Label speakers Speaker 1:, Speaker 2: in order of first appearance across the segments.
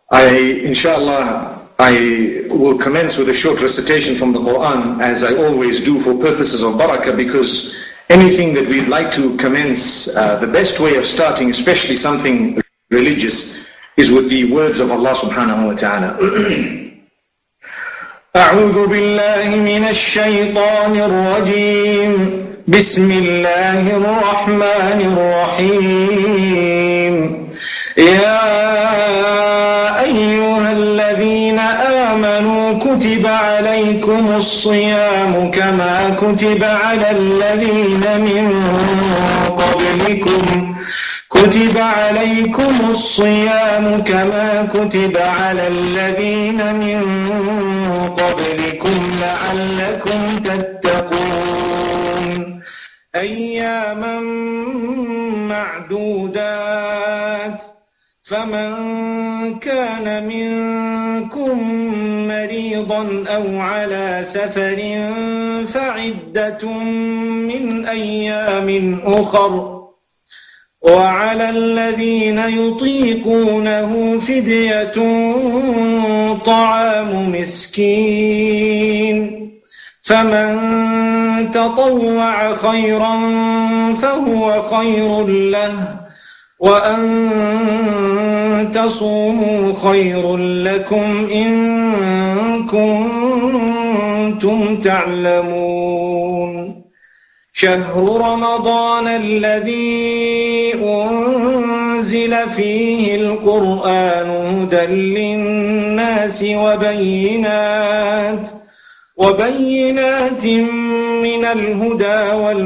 Speaker 1: Inshallah, I will commence with a short recitation from the Quran, as I always do for purposes of barakah, because anything that we'd like to commence, the best way of starting, especially something religious, is with the words of Allah subhanahu wa ta'ala. أعوذ بالله من الشيطان الرجيم بسم الله الرحمن الرحيم يا أيها الذين آمنوا كتب عليكم الصيام كما كتب على الذين من قبلكم كتب عليكم الصيام كما كتب على الذين من قبلكم لعلكم تتقون أياما معدودات فمن كان منكم مريضا أو على سفر فعدة من أيام أخر وعلى الذين يطيقونه فدية طعام مسكين فمن تطوع خيرا فهو خير له وأن تصوموا خير لكم إن كنتم تعلمون شهر رمضان الذي أنزل فيه القرآن هدى للناس وبينات من الهدى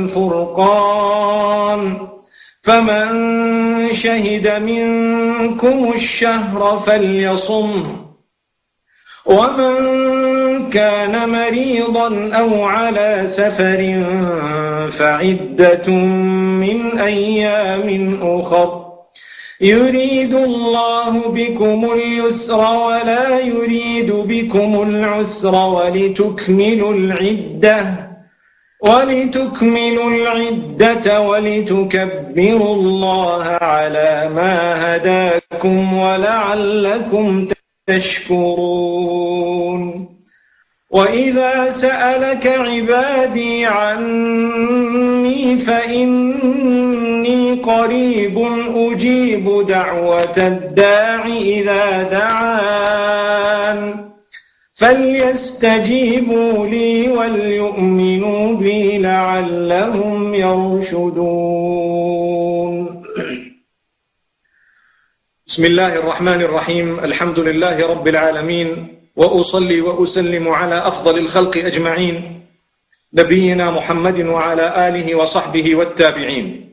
Speaker 1: والفرقان فمن شهد منكم الشهر فليصمه ومن كان مريضا أو على سفر فعدة من أيام أخر يريد الله بكم اليسر ولا يريد بكم العسر ولتكملوا العدة ولتكبروا الله على ما هداكم ولعلكم تشكرون وإذا سألك عبادي عني فإني قريب أجيب دعوة الداع إذا دعان فليستجيبوا لي وليؤمنوا بي لعلهم يرشدون بسم الله الرحمن الرحيم الحمد لله رب العالمين وأصلي وأسلم على أفضل الخلق أجمعين نبينا محمد وعلى آله وصحبه والتابعين.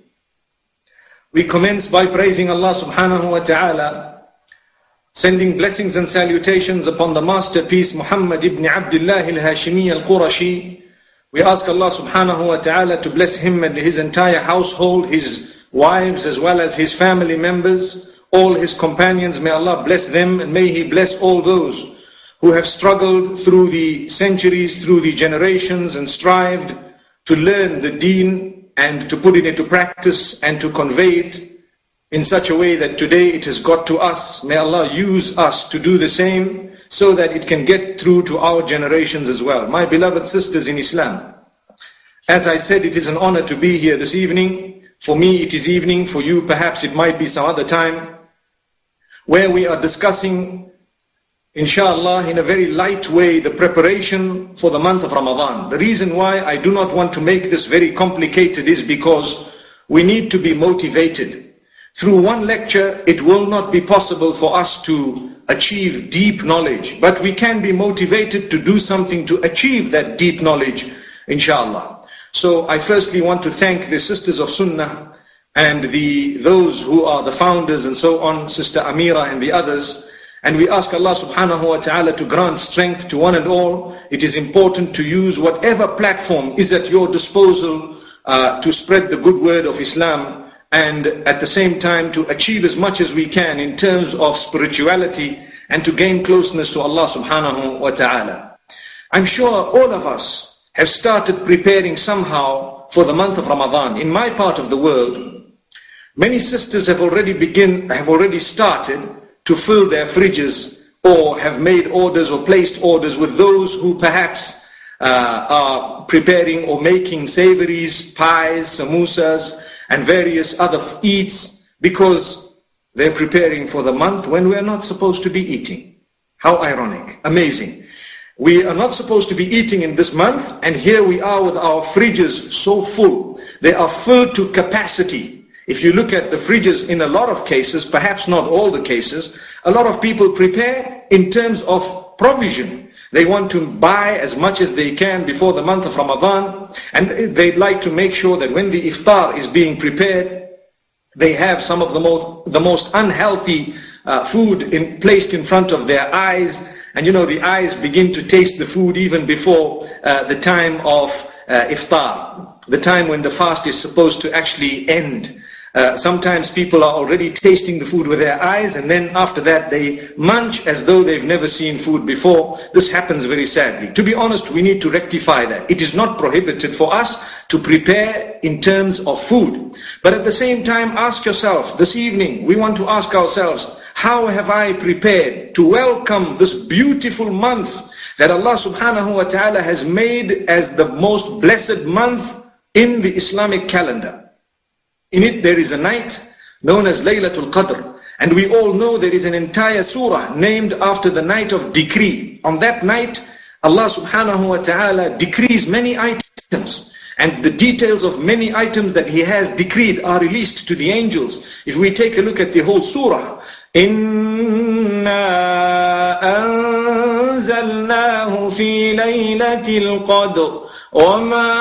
Speaker 1: We commence by praising Allah subhanahu wa ta'ala, sending blessings and salutations upon the masterpiece Muhammad ibn Abdullah al-Hashimi al-Qurashi. We ask Allah subhanahu wa ta'ala to bless him and his entire household, his wives as well as his family members, all his companions. May Allah bless them, and may He bless all those who have struggled through the centuries, through the generations, and strived to learn the deen and to put it into practice and to convey it in such a way that today it has got to us. May Allah use us to do the same so that it can get through to our generations as well. My beloved sisters in Islam, as I said, it is an honor to be here this evening. For me it is evening, for you perhaps it might be some other time, where we are discussing, inshallah, in a very light way, the preparation for the month of Ramadan. The reason why I do not want to make this very complicated is because we need to be motivated. Through one lecture, it will not be possible for us to achieve deep knowledge, but we can be motivated to do something to achieve that deep knowledge, inshallah. So I firstly want to thank the Sisters of Sunnah and those who are the founders and so on, Sister Amira and the others. And we ask Allah subhanahu wa ta'ala to grant strength to one and all. It is important to use whatever platform is at your disposal to spread the good word of Islam, and at the same time to achieve as much as we can in terms of spirituality and to gain closeness to Allah subhanahu wa ta'ala. I'm sure all of us have started preparing somehow for the month of Ramadan. In my part of the world, many sisters have already started to fill their fridges, or have made orders or placed orders with those who perhaps are preparing or making savories, pies, samosas, and various other eats, because they're preparing for the month when we're not supposed to be eating. How ironic, amazing. We are not supposed to be eating in this month, and here we are with our fridges so full. They are filled to capacity. If you look at the fridges in a lot of cases, perhaps not all the cases, a lot of people prepare in terms of provision. They want to buy as much as they can before the month of Ramadan, and they'd like to make sure that when the iftar is being prepared, they have some of the most unhealthy food placed in front of their eyes. And you know, the eyes begin to taste the food even before the time of iftar, the time when the fast is supposed to actually end. Sometimes people are already tasting the food with their eyes, and then after that they munch as though they've never seen food before. This happens very sadly. To be honest, we need to rectify that. It is not prohibited for us to prepare in terms of food. But at the same time, ask yourself, this evening, we want to ask ourselves, how have I prepared to welcome this beautiful month that Allah subhanahu wa ta'ala has made as the most blessed month in the Islamic calendar? In it there is a night known as Laylatul Qadr, and we all know there is an entire surah named after the night of decree. On that night, Allah subhanahu wa ta'ala decrees many items, and the details of many items that He has decreed are released to the angels. If we take a look at the whole surah, إِنَّا أَنزَلْنَاهُ فِي لَيْلَةِ الْقَدْرِ وَمَا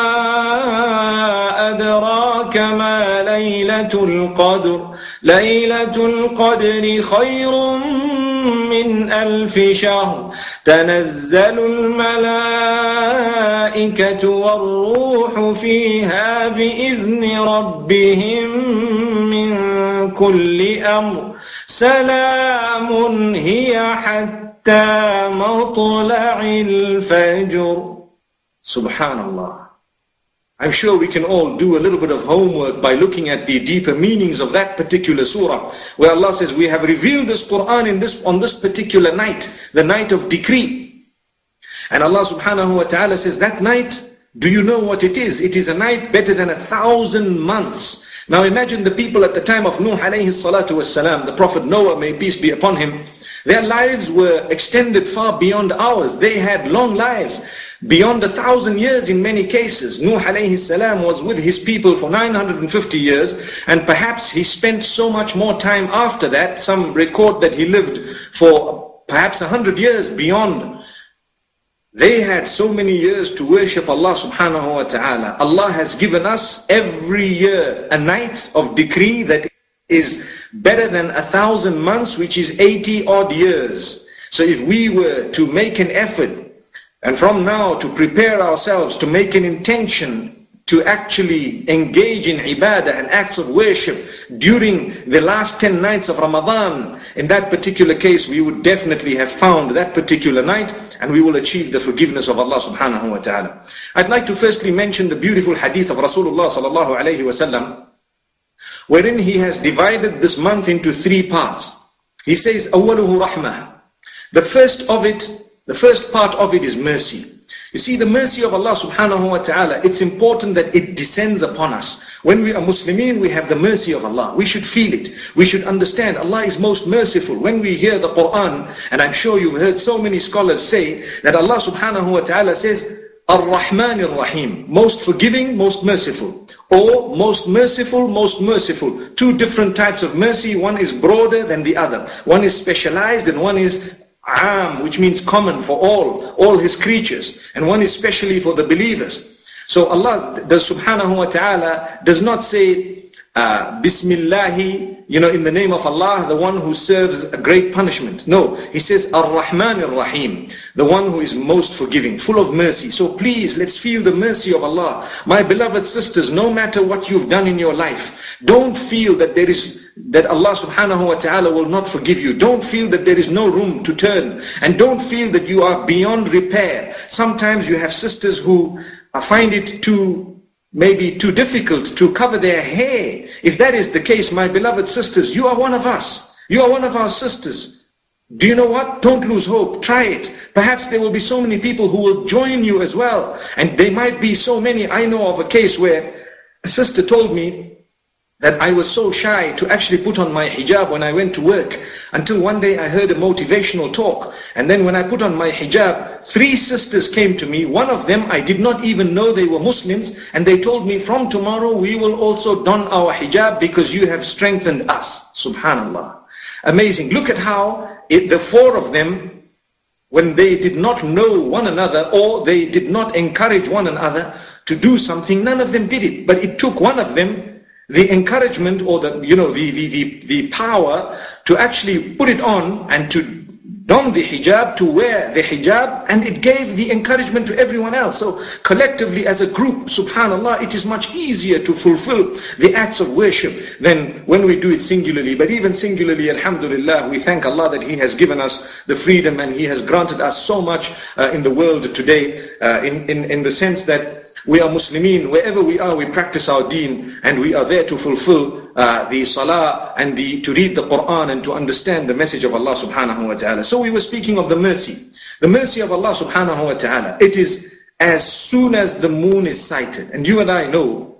Speaker 1: أَدْرَاكَ مَا لَيْلَةُ الْقَدْرِ لَيْلَةُ الْقَدْرِ خَيْرٌ مِّنْ أَلْفِ شَهْرٍ تَنَزَّلُ الْمَلَائِكَةُ وَالرُّوحُ فِيهَا بِإِذْنِ رَبِّهِمْ مِنْ كُلِّ أَمْرٍ سَلَامٌ هِيَ حَتَّى مَطْلَعِ الْفَجْرِ. Subhanallah. I'm sure we can all do a little bit of homework by looking at the deeper meanings of that particular surah, where Allah says, we have revealed this Quran on this particular night, the night of decree. And Allah subhanahu wa ta'ala says, that night, do you know what it is? It is a night better than 1,000 months. Now imagine the people at the time of Nuh alayhi salatu wassalam, the Prophet Noah, may peace be upon him. Their lives were extended far beyond ours. They had long lives, beyond 1,000 years in many cases. Nuh alayhi salam was with his people for 950 years, and perhaps he spent so much more time after that. Some record that he lived for perhaps 100 years beyond. They had so many years to worship Allah subhanahu wa ta'ala. Allah has given us every year a night of decree that is better than 1,000 months, which is 80 odd years. So if we were to make an effort, and from now to prepare ourselves to make an intention to actually engage in ibadah and acts of worship during the last 10 nights of Ramadan, in that particular case we would definitely have found that particular night, and we will achieve the forgiveness of Allah subhanahu wa ta'ala. I'd like to firstly mention the beautiful hadith of Rasulullah sallallahu alayhi wa sallam, wherein he has divided this month into 3 parts. He says, أَوَّلُهُ رَحْمَةٌ. The first part of it is mercy. You see, the mercy of Allah subhanahu wa ta'ala, it's important that it descends upon us. When we are Muslimin, we have the mercy of Allah. We should feel it. We should understand Allah is most merciful. When we hear the Quran, and I'm sure you've heard so many scholars say that Allah subhanahu wa ta'ala says, Ar-Rahman Ar-Rahim, most forgiving, most merciful. Or most merciful, most merciful. 2 different types of mercy. One is broader than the other. One is specialized and one is which means common for all His creatures, and one is specially for the believers. So Allah subhanahu wa ta'ala does not say Bismillahi, in the name of Allah, the one who serves a great punishment. No, He says Ar-Rahman Ar-Rahim, the one who is most forgiving, full of mercy. So please, let's feel the mercy of Allah. My beloved sisters, no matter what you've done in your life, don't feel that Allah subhanahu wa ta'ala will not forgive you. Don't feel that there is no room to turn, and don't feel that you are beyond repair. Sometimes you have sisters who find it maybe too difficult to cover their hair. If that is the case, my beloved sisters, you are one of us. You are one of our sisters. Do you know what? Don't lose hope. Try it. Perhaps there will be so many people who will join you as well. And there might be so many. I know of a case where a sister told me that I was so shy to actually put on my hijab when I went to work, until one day I heard a motivational talk. And then when I put on my hijab, 3 sisters came to me. One of them, I did not even know they were Muslims. And they told me, from tomorrow we will also don our hijab because you have strengthened us. Subhanallah. Amazing. Look at how the 4 of them, when they did not know one another or they did not encourage one another to do something, none of them did it. But it took one of them the encouragement or the power to actually put it on and to don the hijab, to wear the hijab, and it gave the encouragement to everyone else. So collectively as a group, subhanallah, it is much easier to fulfill the acts of worship than when we do it singularly. But even singularly, alhamdulillah, we thank Allah that He has given us the freedom and He has granted us so much in the world today, in the sense that we are Muslimin. Wherever we are, we practice our deen, and we are there to fulfill the salah and to read the Quran and to understand the message of Allah subhanahu wa ta'ala. So we were speaking of the mercy. The mercy of Allah subhanahu wa ta'ala. It is as soon as the moon is sighted. And you and I know,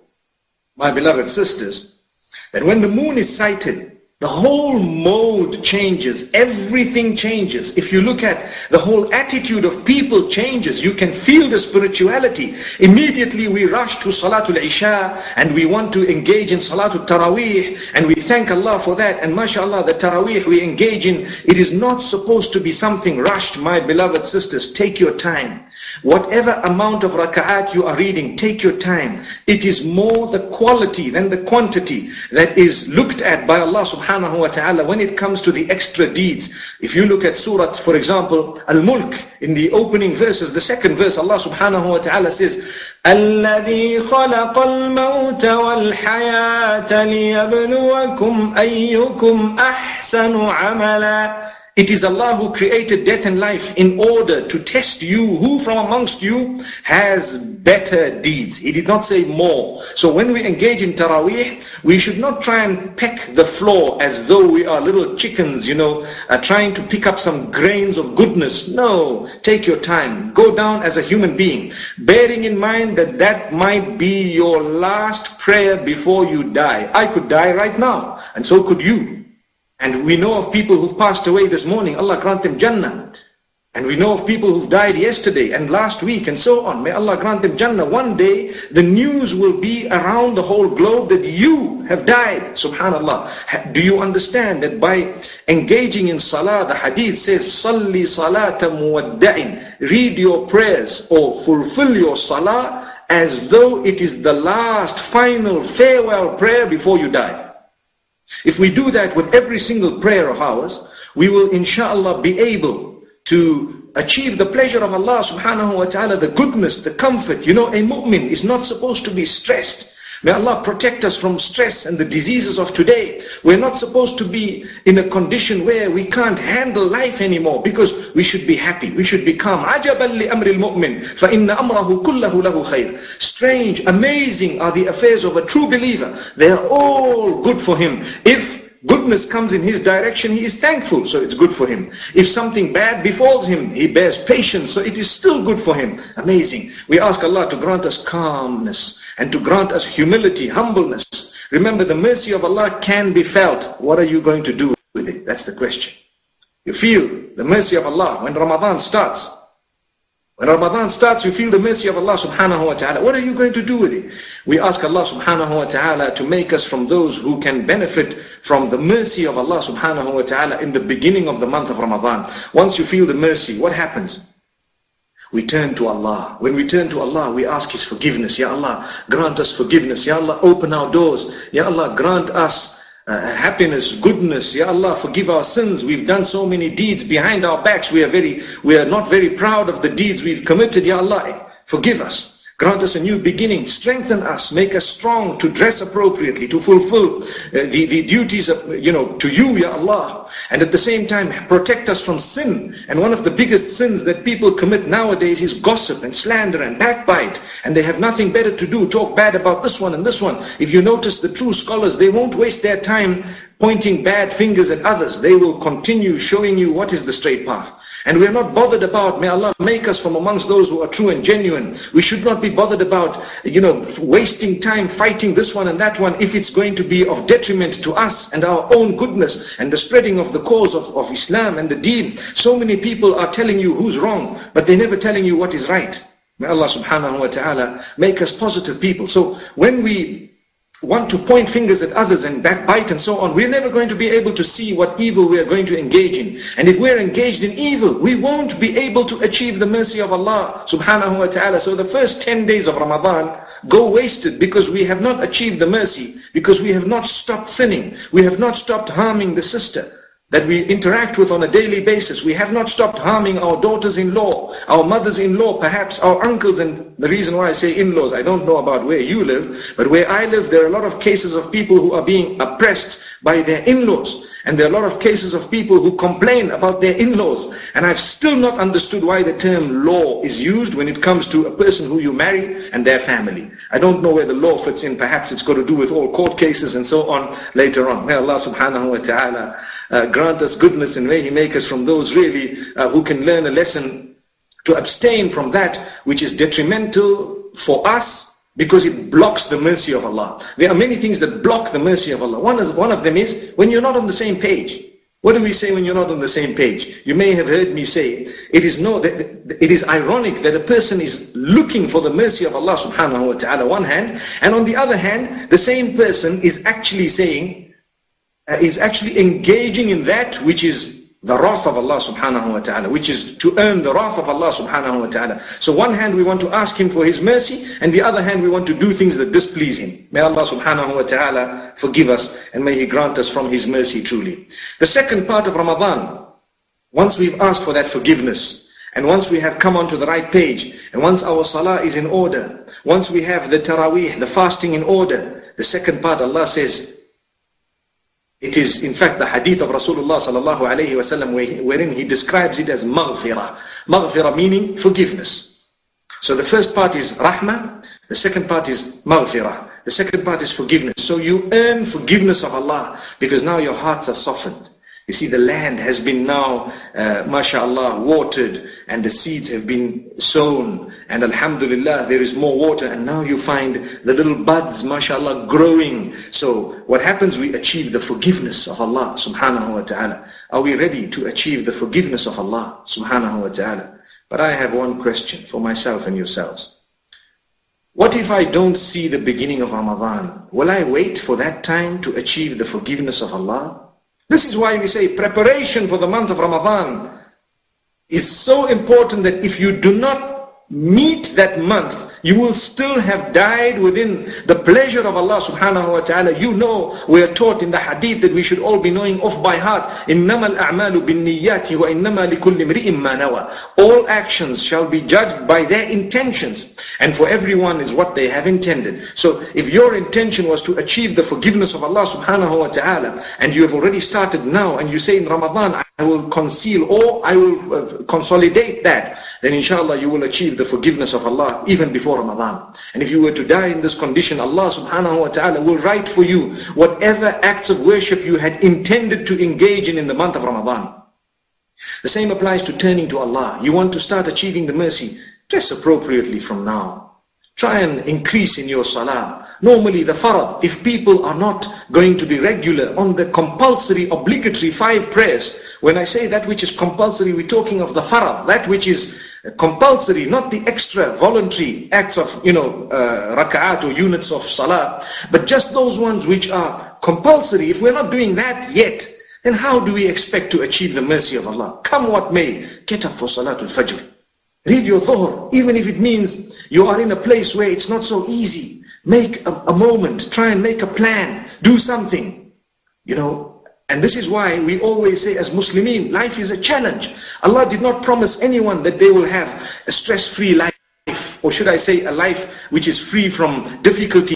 Speaker 1: my beloved sisters, that when the moon is sighted, the whole mode changes, everything changes. If you look at the whole attitude of people changes, you can feel the spirituality. Immediately we rush to Salatul Isha and we want to engage in Salatul Taraweeh, and we thank Allah for that. And mashallah, the Taraweeh we engage in, it is not supposed to be something rushed, my beloved sisters. Take your time. Whatever amount of raka'at you are reading, take your time. It is more the quality than the quantity that is looked at by Allah subhanahu wa ta'ala when it comes to the extra deeds. If you look at Surah, for example, Al-Mulk, in the opening verses, the second verse, Allah subhanahu wa ta'ala says, الَّذِي خَلَقَ الْمَوْتَ وَالْحَيَاةَ لِيَبْلُوَكُمْ أَيُّكُمْ أَحْسَنُ عَمَلًا. It is Allah who created death and life in order to test you, who from amongst you has better deeds. He did not say more. So when we engage in Taraweeh, we should not try and peck the floor as though we are little chickens, trying to pick up some grains of goodness. No, take your time. Go down as a human being, bearing in mind that that might be your last prayer before you die. I could die right now, and so could you. And we know of people who've passed away this morning, Allah grant them Jannah. And we know of people who've died yesterday and last week and so on. May Allah grant them Jannah. One day the news will be around the whole globe that you have died. Subhanallah. Do you understand that by engaging in salah, the hadith says, Salli salata muwadda'in. Read your prayers or fulfill your salah as though it is the last final farewell prayer before you die. If we do that with every single prayer of ours, we will inshallah be able to achieve the pleasure of Allah subhanahu wa ta'ala, the goodness, the comfort. A mu'min is not supposed to be stressed. May Allah protect us from stress and the diseases of today. We're not supposed to be in a condition where we can't handle life anymore, because we should be happy, we should be calm. عَجَبًا لِأَمْرِ الْمُؤْمِنِ فَإِنَّ أَمْرَهُ كُلَّهُ لَهُ خَيْرٌ. Strange, amazing are the affairs of a true believer. They are all good for him. If goodness comes in his direction, he is thankful, so it's good for him. If something bad befalls him, he bears patience, so it is still good for him. Amazing. We ask Allah to grant us calmness and to grant us humility, humbleness. Remember, the mercy of Allah can be felt. What are you going to do with it? That's the question. You feel the mercy of Allah when Ramadan starts. When Ramadan starts, you feel the mercy of Allah subhanahu wa ta'ala. What are you going to do with it? We ask Allah subhanahu wa ta'ala to make us from those who can benefit from the mercy of Allah subhanahu wa ta'ala in the beginning of the month of Ramadan. Once you feel the mercy, what happens? We turn to Allah. When we turn to Allah, we ask His forgiveness. Ya Allah, grant us forgiveness. Ya Allah, open our doors. Ya Allah, grant us happiness, goodness. Ya Allah, forgive our sins. We've done so many deeds behind our backs. We are not very proud of the deeds we've committed. Ya Allah, forgive us. Grant us a new beginning. Strengthen us. Make us strong to dress appropriately, to fulfill the duties of, to you, Ya Allah. And at the same time, protect us from sin. And one of the biggest sins that people commit nowadays is gossip and slander and backbite. And they have nothing better to do. Talk bad about this one and this one. If you notice the true scholars, they won't waste their time pointing bad fingers at others. They will continue showing you what is the straight path. And we are not bothered about, may Allah make us from amongst those who are true and genuine. We should not be bothered about, wasting time fighting this one and that one if it's going to be of detriment to us and our own goodness and the spreading of the cause of Islam and the deen. So many people are telling you who's wrong, but they're never telling you what is right. May Allah subhanahu wa ta'ala make us positive people. So when we want to point fingers at others and backbite and so on, we're never going to be able to see what evil we are going to engage in. And if we're engaged in evil, we won't be able to achieve the mercy of Allah subhanahu wa ta'ala. So the first 10 days of Ramadan go wasted because we have not achieved the mercy, because we have not stopped sinning. We have not stopped harming the sister that we interact with on a daily basis. We have not stopped harming our daughters-in-law, our mothers-in-law, perhaps our uncles. And the reason why I say in-laws, I don't know about where you live, but where I live, there are a lot of cases of people who are being oppressed by their in-laws. And there are a lot of cases of people who complain about their in-laws. And I've still not understood why the term law is used when it comes to a person who you marry and their family. I don't know where the law fits in. Perhaps it's got to do with all court cases and so on later on. May Allah subhanahu wa ta'ala grant us goodness, and may He make us from those really who can learn a lesson to abstain from that which is detrimental for us, because it blocks the mercy of Allah. There are many things that block the mercy of Allah. One of them is when you're not on the same page. What do we say when you're not on the same page? You may have heard me say, it is ironic that a person is looking for the mercy of Allah subhanahu wa ta'ala one hand, and on the other hand, the same person is actually saying, is actually engaging in that which is the wrath of Allah subhanahu wa ta'ala, which is to earn the wrath of Allah subhanahu wa ta'ala. So one hand we want to ask Him for His mercy, and the other hand we want to do things that displease Him. May Allah subhanahu wa ta'ala forgive us, and may He grant us from His mercy truly. The second part of Ramadan, once we've asked for that forgiveness, and once we have come onto the right page, and once our salah is in order, once we have the taraweeh, the fasting in order, the second part, Allah says, it is in fact the hadith of Rasulullah sallallahu alayhi wa sallam wherein He describes it as maghfirah. Maghfirah meaning forgiveness. So the first part is rahmah, the second part is maghfirah. The second part is forgiveness. So you earn forgiveness of Allah because now your hearts are softened. You see, the land has been now, mashallah, watered, and the seeds have been sown, and alhamdulillah, there is more water, and now you find the little buds, mashallah, growing. So what happens? We achieve the forgiveness of Allah subhanahu wa ta'ala. Are we ready to achieve the forgiveness of Allah subhanahu wa ta'ala? But I have one question for myself and yourselves. What if I don't see the beginning of Ramadan? Will I wait for that time to achieve the forgiveness of Allah? This is why we say preparation for the month of Ramadan is so important, that if you do not meet that month, you will still have died within the pleasure of Allah subhanahu wa ta'ala. You know, we are taught in the hadith that we should all be knowing off by heart, إِنَّمَا الْأَعْمَالُ بِالنِّيَّاتِ وَإِنَّمَا لِكُلِّ امْرِئٍ مَّا نَوَى. All actions shall be judged by their intentions, and for everyone is what they have intended. So if your intention was to achieve the forgiveness of Allah subhanahu wa ta'ala, and you have already started now, and you say in Ramadan, I will conceal or I will consolidate that, then inshallah you will achieve the forgiveness of Allah even before Ramadan. And if you were to die in this condition, Allah subhanahu wa ta'ala will write for you whatever acts of worship you had intended to engage in the month of Ramadan. The same applies to turning to Allah. You want to start achieving the mercy, dress appropriately from now. Try and increase in your salah. Normally the farad, if people are not going to be regular on the compulsory, obligatory 5 prayers, when I say that which is compulsory, we're talking of the farad, that which is compulsory, not the extra voluntary acts of, rak'at or units of salah, but just those ones which are compulsory. If we're not doing that yet, then how do we expect to achieve the mercy of Allah? Come what may, get up for Salatul Fajr. Read your dhuhr, even if it means you are in a place where it's not so easy. Make a moment, try and make a plan, do something, And this is why we always say as Muslimin, life is a challenge. Allah did not promise anyone that they will have a stress-free life. or should I say a life which is free from difficulties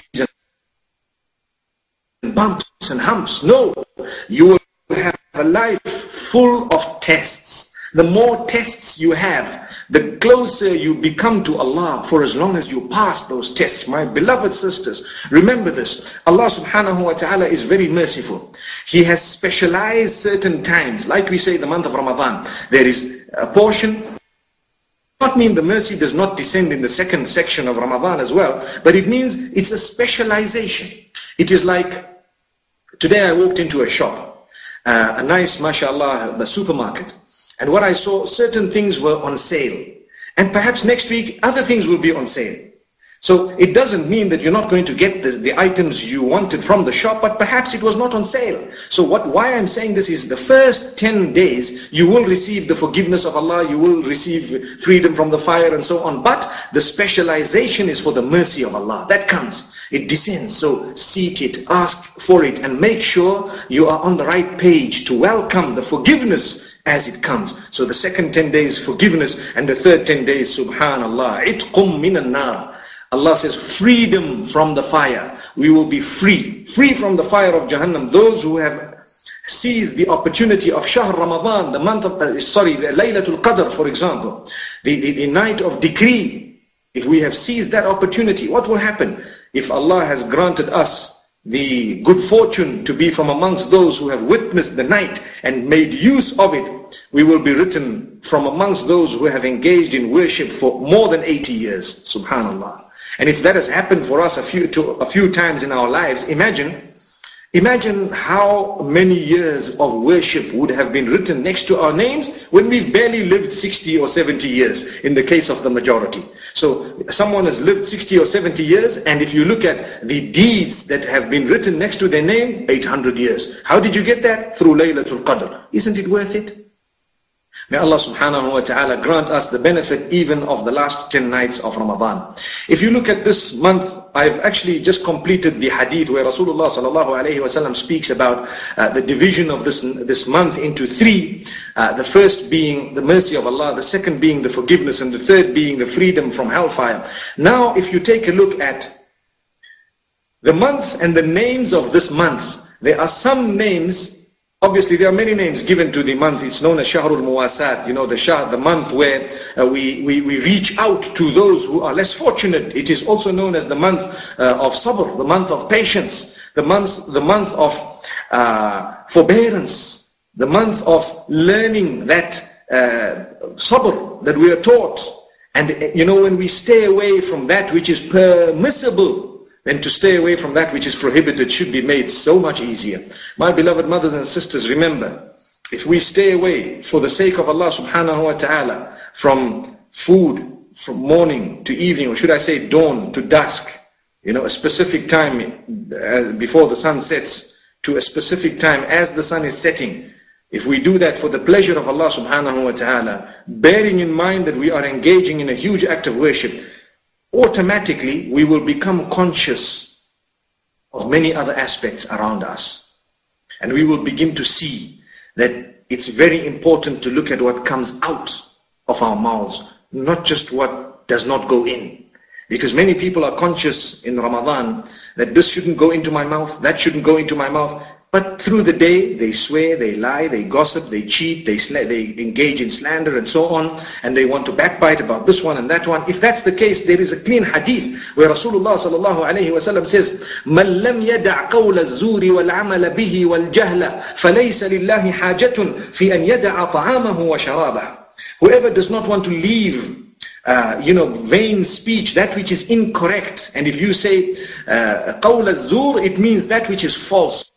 Speaker 1: and bumps and humps. No, you will have a life full of tests. The more tests you have, the closer you become to Allah, for as long as you pass those tests. My beloved sisters, remember this. Allah subhanahu wa ta'ala is very merciful. He has specialized certain times. Like we say, the month of Ramadan, there is a portion. Not mean the mercy does not descend in the second section of Ramadan as well, but it means it's a specialization. It is like, today I walked into a shop, a nice, mashallah, the supermarket. And what I saw, certain things were on sale. And perhaps next week, other things will be on sale. So it doesn't mean that you're not going to get the items you wanted from the shop, but perhaps it was not on sale. So why I'm saying this is the first 10 days, you will receive the forgiveness of Allah, you will receive freedom from the fire and so on. But the specialization is for the mercy of Allah. That comes, it descends. So seek it, ask for it, and make sure you are on the right page to welcome the forgiveness as it comes. So the second 10 days forgiveness, and the third 10 days, subhanallah, itqum minan nar. Allah says freedom from the fire. We will be free from the fire of Jahannam. Those who have seized the opportunity of Shahr Ramadan, the month of, Laylatul Qadr, for example, the night of decree. If we have seized that opportunity, what will happen? If Allah has granted us the good fortune to be from amongst those who have witnessed the night and made use of it, we will be written from amongst those who have engaged in worship for more than 80 years. Subhanallah. And if that has happened for us a few times in our lives, imagine how many years of worship would have been written next to our names when we've barely lived 60 or 70 years in the case of the majority. So someone has lived 60 or 70 years, and if you look at the deeds that have been written next to their name, 800 years. How did you get that? Through Laylatul Qadr. Isn't it worth it? May Allah subhanahu wa ta'ala grant us the benefit even of the last 10 nights of Ramadan. If you look at this month, I've actually just completed the hadith where Rasulullah sallallahu alayhi wa sallam speaks about the division of this month into three. The first being the mercy of Allah, the second being the forgiveness, and the third being the freedom from hellfire. Now, if you take a look at the month and the names of this month, there are some names. Obviously, there are many names given to the month. It's known as Shahrul Muwasat, the month where we reach out to those who are less fortunate. It is also known as the month of Sabr, the month of patience, the month of forbearance, the month of learning that Sabr that we are taught. And when we stay away from that which is permissible, then to stay away from that which is prohibited should be made so much easier. My beloved mothers and sisters, remember, if we stay away for the sake of Allah subhanahu wa ta'ala from food, from morning to evening, or should I say dawn to dusk, a specific time before the sun sets to a specific time as the sun is setting, if we do that for the pleasure of Allah subhanahu wa ta'ala, bearing in mind that we are engaging in a huge act of worship, automatically we will become conscious of many other aspects around us. And we will begin to see that it's very important to look at what comes out of our mouths, not just what does not go in. Because many people are conscious in Ramadan that this shouldn't go into my mouth, that shouldn't go into my mouth. But through the day, they swear, they lie, they gossip, they cheat, they engage in slander and so on, and they want to backbite about this one and that one. If that's the case, there is a clean hadith where Rasulullah sallallahu alayhi wa sallam says, مَنْ لَمْ يَدَعْ قَوْلَ الزُّورِ وَالْعَمَلَ بِهِ وَالْجَهْلَ فَلَيْسَ لِلَّهِ حَاجَةٌ فِي أَنْ يَدَعَ طَعَامَهُ وَشَرَابَهُ. Whoever does not want to leave vain speech, that which is incorrect. And if you say قَوْلَ الزُّورِ, it means that which is false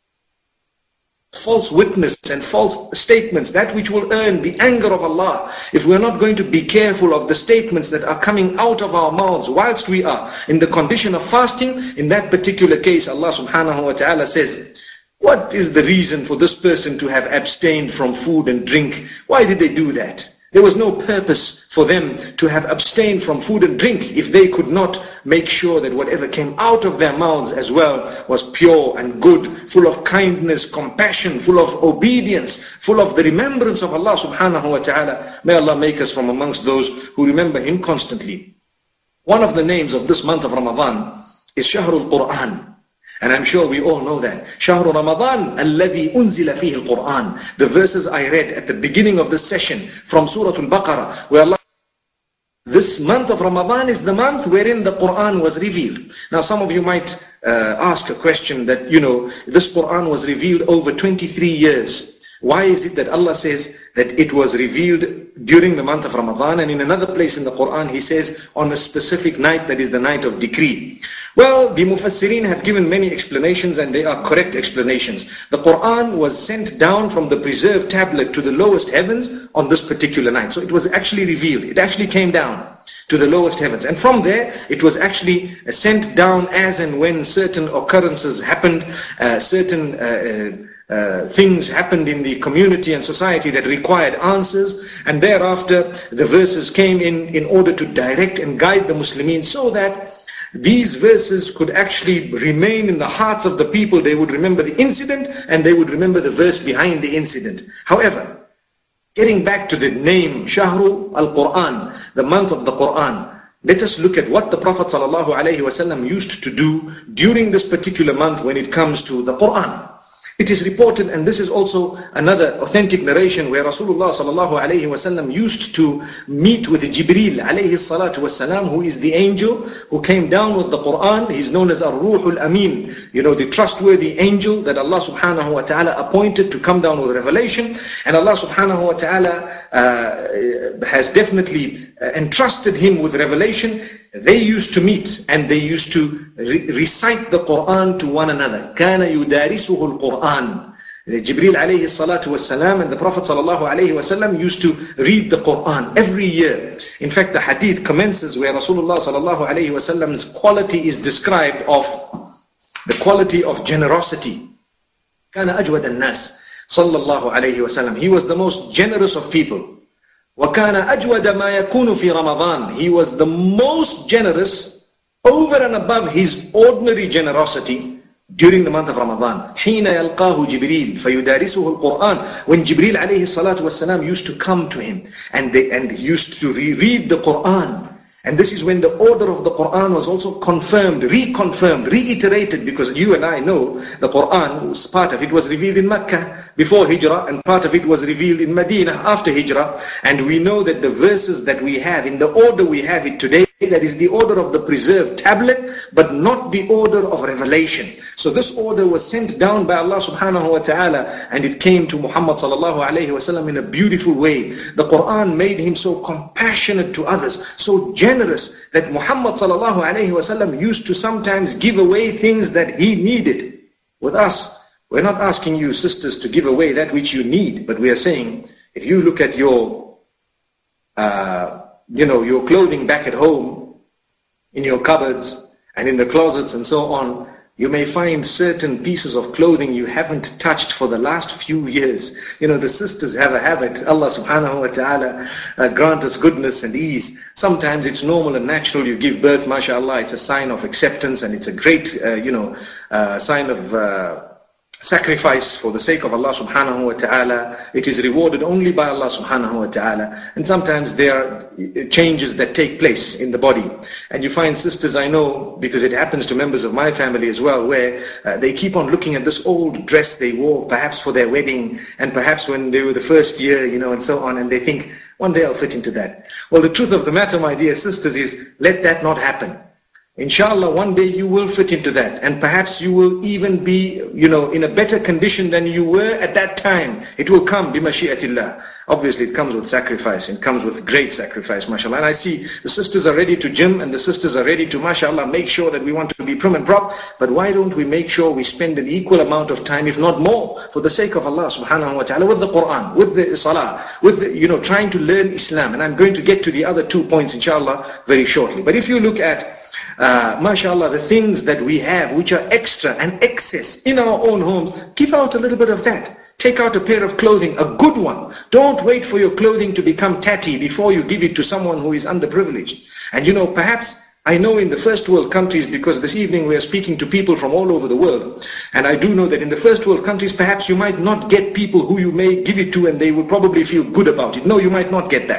Speaker 1: witness and false statements, that which will earn the anger of Allah. If we're not going to be careful of the statements that are coming out of our mouths whilst we are in the condition of fasting, in that particular case, Allah subhanahu wa ta'ala says, what is the reason for this person to have abstained from food and drink? Why did they do that? There was no purpose for them to have abstained from food and drink if they could not make sure that whatever came out of their mouths as well was pure and good, full of kindness, compassion, full of obedience, full of the remembrance of Allah subhanahu wa ta'ala. May Allah make us from amongst those who remember Him constantly. One of the names of this month of Ramadan is Shahrul Quran. And I'm sure we all know that. Shahru Ramadan alladhi unzila fihi al-Quran. The verses I read at the beginning of this session from Surah Al-Baqarah, where Allah, this month of Ramadan is the month wherein the Quran was revealed. Now some of you might ask a question that, this Quran was revealed over 23 years. Why is it that Allah says that it was revealed during the month of Ramadan, and in another place in the Quran He says on a specific night, that is the night of decree? Well, the Mufassirin have given many explanations, and they are correct explanations. The Quran was sent down from the preserved tablet to the lowest heavens on this particular night. So it was actually revealed. It actually came down to the lowest heavens. And from there, it was actually sent down as and when certain occurrences happened, things happened in the community and society that required answers, and thereafter the verses came in order to direct and guide the Muslimin, so that these verses could actually remain in the hearts of the people. They would remember the incident, and they would remember the verse behind the incident. However, getting back to the name Shahru al-Quran, the month of the Quran, let us look at what the Prophet ﷺ used to do during this particular month when it comes to the Quran. It is reported, and this is also another authentic narration, where Rasulullah ﷺ used to meet with Jibreel alayhi salatu wasalam, who is the angel who came down with the Quran. He's known as Ar-Ruhul Amin, the trustworthy angel that Allah subhanahu wa ta'ala appointed to come down with revelation. And Allah subhanahu wa ta'ala has definitely entrusted him with revelation. They used to meet and they used to recite the Quran to one another. كَانَ يُدَارِسُهُ الْقُرْآنِ. Jibreel alayhi salatu wasalam and the Prophet sallallahu alayhi wasallam used to read the Quran every year. In fact, the hadith commences where Rasulullah sallallahu alayhi wasallam's quality is described of the quality of generosity. كَانَ أَجْوَدَ النَّاسِ sallallahu alayhi wasallam. He was the most generous of people. وَكَانَ أَجْوَدَ مَا يَكُونُ فِي رَمَضَانِ. He was the most generous over and above his ordinary generosity during the month of Ramadan. حِينَ يَلْقَاهُ جِبْرِيلٌ فَيُدَارِسُهُ الْقُرْآنِ. When Jibreel alayhi salatu wasalam used to come to him and he used to reread the Quran. And this is when the order of the Quran was also confirmed, reconfirmed, reiterated, because you and I know the Quran, part of it was revealed in Mecca before Hijrah, and part of it was revealed in Medina after Hijrah. And we know that the verses that we have, in the order we have it today, that is the order of the preserved tablet, but not the order of revelation. So this order was sent down by Allah subhanahu wa ta'ala, and it came to Muhammad sallallahu alayhi wasallam in a beautiful way. The Quran made him so compassionate to others, so generous, that Muhammad sallallahu alayhi wasallam used to sometimes give away things that he needed. With us, we're not asking you sisters to give away that which you need, but we are saying, if you look at your clothing back at home, in your cupboards and in the closets and so on, you may find certain pieces of clothing you haven't touched for the last few years. The sisters have a habit. Allah subhanahu wa ta'ala grant us goodness and ease. Sometimes it's normal and natural. You give birth, mashallah, it's a sign of acceptance, and it's a great, sign of sacrifice for the sake of Allah subhanahu wa ta'ala. It is rewarded only by Allah subhanahu wa ta'ala. And sometimes there are changes that take place in the body. And you find sisters, I know, because it happens to members of my family as well, where they keep on looking at this old dress they wore, perhaps for their wedding, and perhaps when they were the first year, and so on, and they think, one day I'll fit into that. Well, the truth of the matter, my dear sisters, is let that not happen. Inshallah, one day you will fit into that, and perhaps you will even be, in a better condition than you were at that time. It will come, bimashi'atillah. Obviously, it comes with sacrifice. It comes with great sacrifice, mashallah. And I see the sisters are ready to gym, and the sisters are ready to, mashallah, make sure that we want to be prim and prop. But why don't we make sure we spend an equal amount of time, if not more, for the sake of Allah subhanahu wa ta'ala, with the Quran, with the salah, with the, trying to learn Islam. And I'm going to get to the other 2 points, inshallah, very shortly. But if you look at mashallah, the things that we have which are extra and excess in our own homes, give out a little bit of that. Take out a pair of clothing, a good one. Don't wait for your clothing to become tatty before you give it to someone who is underprivileged. And perhaps, I know in the first world countries, because this evening we are speaking to people from all over the world, and I do know that in the first world countries, perhaps you might not get people who you may give it to and they will probably feel good about it. No, you might not get that.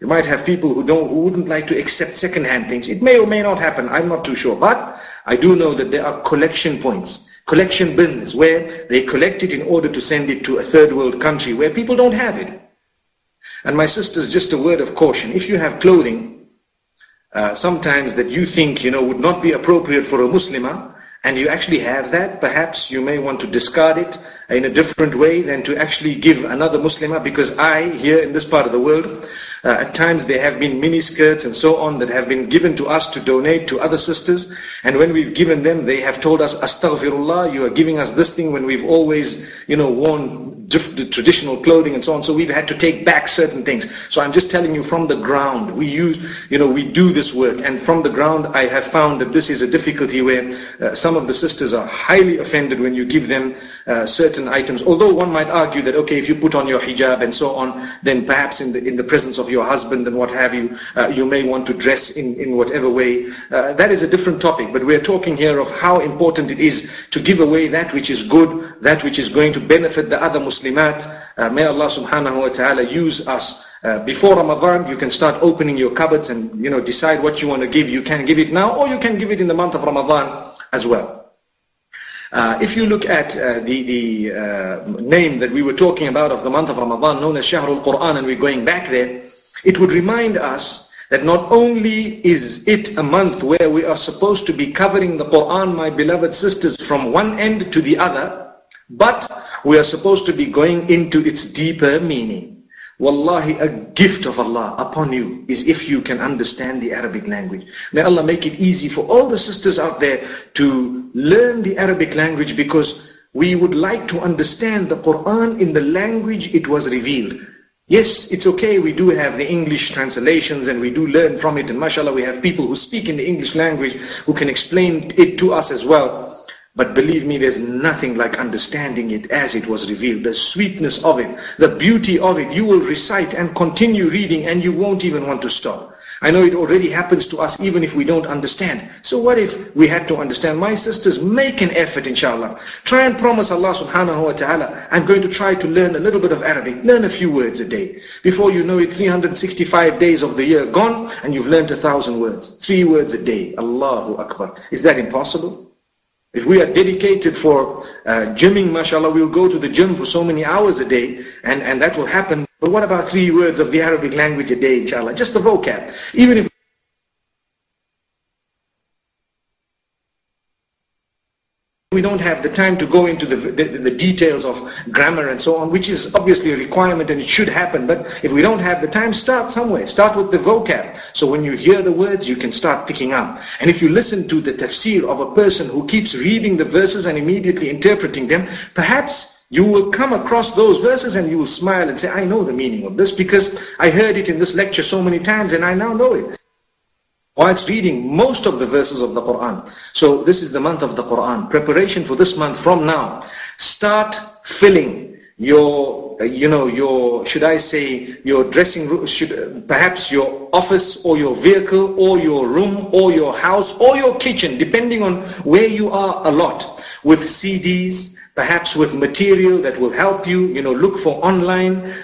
Speaker 1: You might have people who wouldn't like to accept second-hand things. It may or may not happen. I'm not too sure. But I do know that there are collection points, collection bins, where they collect it in order to send it to a third world country where people don't have it. And my sisters, just a word of caution. If you have clothing, sometimes that you think, would not be appropriate for a Muslimah, and you actually have that, perhaps you may want to discard it in a different way than to actually give another Muslimah, because here in this part of the world, at times there have been mini skirts and so on that have been given to us to donate to other sisters, and when we've given them, they have told us, Astaghfirullah, you are giving us this thing when we've always, worn traditional clothing and so on, so we've had to take back certain things. So I'm just telling you from the ground, we do this work, and from the ground I have found that this is a difficulty where some of the sisters are highly offended when you give them certain items, although one might argue that, okay, if you put on your hijab and so on, then perhaps in the presence of your husband and what have you, you may want to dress in whatever way. That is a different topic, but we're talking here of how important it is to give away that which is good, that which is going to benefit the other Muslimat. May Allah subhanahu wa ta'ala use us. Before Ramadan, you can start opening your cupboards and decide what you want to give. You can give it now, or you can give it in the month of Ramadan as well. If you look at the name that we were talking about of the month of Ramadan, known as Shahrul Quran, and we're going back there, it would remind us that not only is it a month where we are supposed to be covering the Quran, my beloved sisters, from one end to the other, but we are supposed to be going into its deeper meaning. Wallahi, a gift of Allah upon you is if you can understand the Arabic language. May Allah make it easy for all the sisters out there to learn the Arabic language, because we would like to understand the Quran in the language it was revealed. Yes, it's okay, we do have the English translations and we do learn from it, and mashallah, we have people who speak in the English language who can explain it to us as well. But believe me, there's nothing like understanding it as it was revealed. The sweetness of it, the beauty of it, you will recite and continue reading and you won't even want to stop. I know it already happens to us even if we don't understand. So what if we had to understand? My sisters, make an effort, inshallah. Try and promise Allah subhanahu wa ta'ala, I'm going to try to learn a little bit of Arabic. Learn a few words a day. Before you know it, 365 days of the year gone and you've learned 1,000 words. 3 words a day. Allahu Akbar. Is that impossible? If we are dedicated for gymming, mashallah, we'll go to the gym for so many hours a day, and that will happen. But what about 3 words of the Arabic language a day, inshallah? Just the vocab. Even if we don't have the time to go into the details of grammar and so on, which is obviously a requirement and it should happen, but if we don't have the time, start somewhere. Start with the vocab. So when you hear the words, you can start picking up. And if you listen to the tafsir of a person who keeps reading the verses and immediately interpreting them, perhaps you will come across those verses and you will smile and say, I know the meaning of this because I heard it in this lecture so many times and I now know it. Whilst reading most of the verses of the Quran. So this is the month of the Quran. Preparation for this month from now. Start filling your, should I say, your dressing room, perhaps your office or your vehicle or your room or your house or your kitchen, depending on where you are a lot, with CDs, perhaps with material that will help you, look for online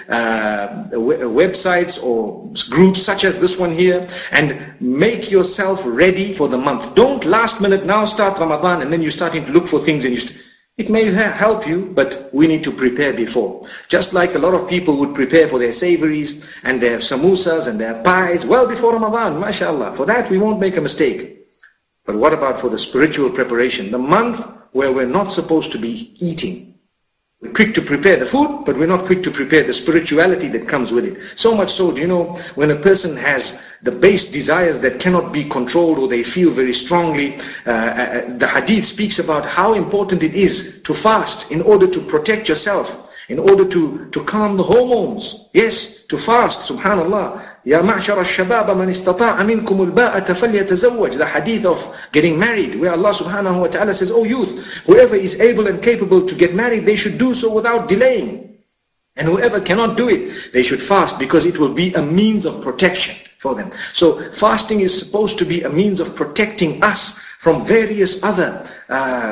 Speaker 1: websites or groups such as this one here, and make yourself ready for the month. Don't last minute now start Ramadan and then you're starting to look for things and it may help you, but we need to prepare before. Just like a lot of people would prepare for their savories and their samosas and their pies well before Ramadan, mashallah. For that we won't make a mistake. But what about for the spiritual preparation? The month where we're not supposed to be eating. We're quick to prepare the food, but we're not quick to prepare the spirituality that comes with it. So much so, when a person has the base desires that cannot be controlled or they feel very strongly, the hadith speaks about how important it is to fast in order to protect yourself, in order to calm the hormones. Yes, to fast, subhanallah. Ya ma'shar al-shabab man istata'a minkum al-ba'ata falyatazawwaj. The hadith of getting married, where Allah subhanahu wa ta'ala says, oh youth, whoever is able and capable to get married, they should do so without delaying. And whoever cannot do it, they should fast, because it will be a means of protection for them. So fasting is supposed to be a means of protecting us from various other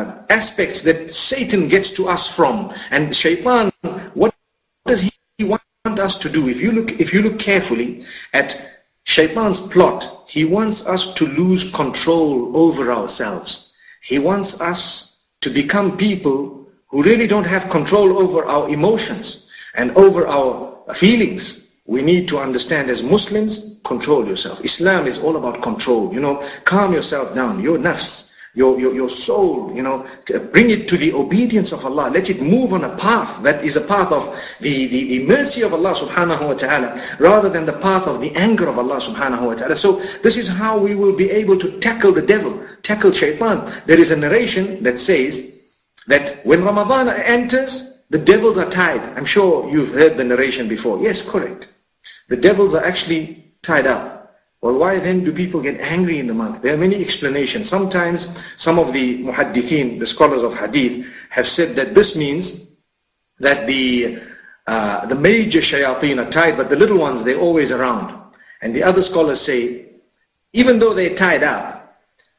Speaker 1: aspects that Satan gets to us from. And Shaitan, what does he want wants us to do, if you look carefully at Shaitan's plot, he wants us to lose control over ourselves. He wants us to become people who really don't have control over our emotions and over our feelings. We need to understand, as Muslims, control yourself. Islam is all about control. Calm yourself down, your nafs, your soul, bring it to the obedience of Allah. Let it move on a path that is a path of the mercy of Allah subhanahu wa ta'ala, rather than the path of the anger of Allah subhanahu wa ta'ala. So this is how we will be able to tackle the devil, tackle shaitan. There is a narration that says that when Ramadan enters, the devils are tied. I'm sure you've heard the narration before. Yes, correct. The devils are actually tied up. Well, why then do people get angry in the month? There are many explanations. Sometimes some of the muhaddithin, the scholars of hadith, have said that this means that the major shayateen are tied, but the little ones, they're always around. And the other scholars say, even though they're tied up,